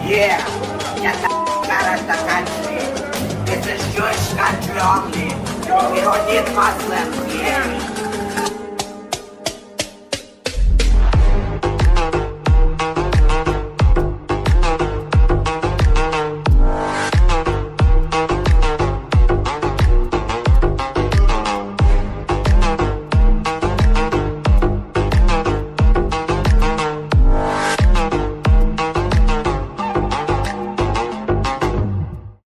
Yeah, get the out of the country. This is Jewish country only. We don't need Muslims here.